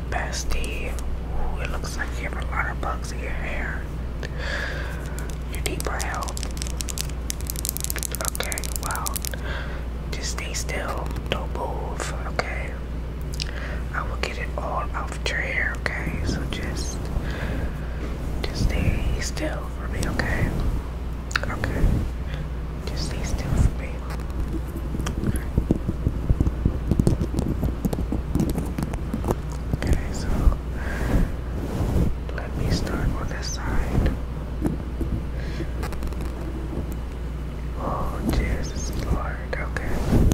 Bestie. Ooh, it looks like you have a lot of bugs in your hair. You need my help. Okay, well, just stay still. Don't move, okay? I will get it all out of your hair, okay? So just stay still for me, okay? Okay. Just stay still for me. Okay, so let me start on this side. Oh, Jesus Lord, okay.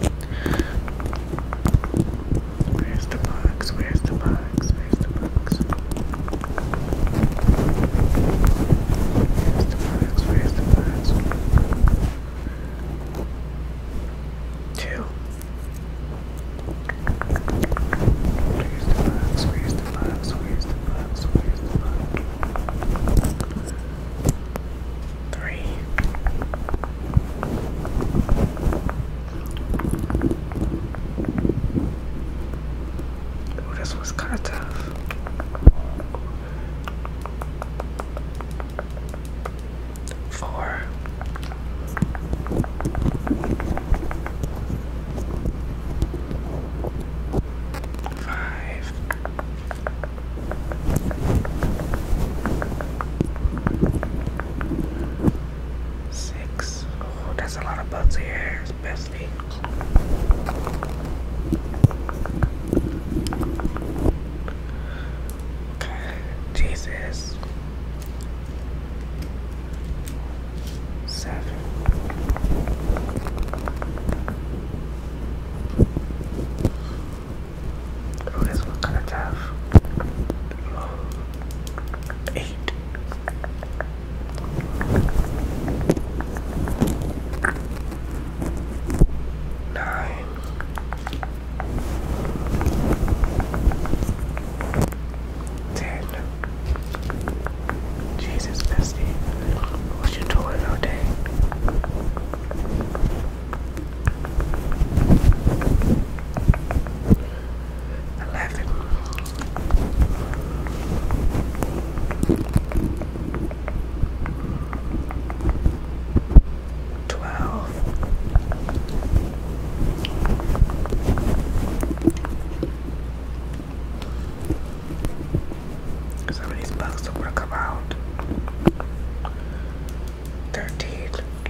Where's the bugs? Where's the bugs? Where's the bugs? Where's the bugs? Where's the bugs? 2. Where's the bugs? Where's the bugs? Where's the bugs? Where's the bugs? 3. Oh, this was kind of tough. 4. 5. 6. Oh, that's a lot of bugs in your hair, especially. Okay, Jesus. 7. Oh, this was kind of tough. 8. 9. 10. Jesus, bestie. What you doing all day? 11. 12. 'Cause some of these bugs don't want to come out. 13.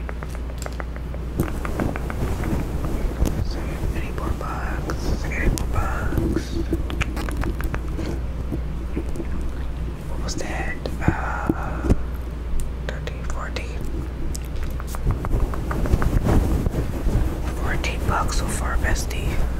So any more bugs? Any more bugs? What was that? 13, 14. 14 bugs so far, bestie.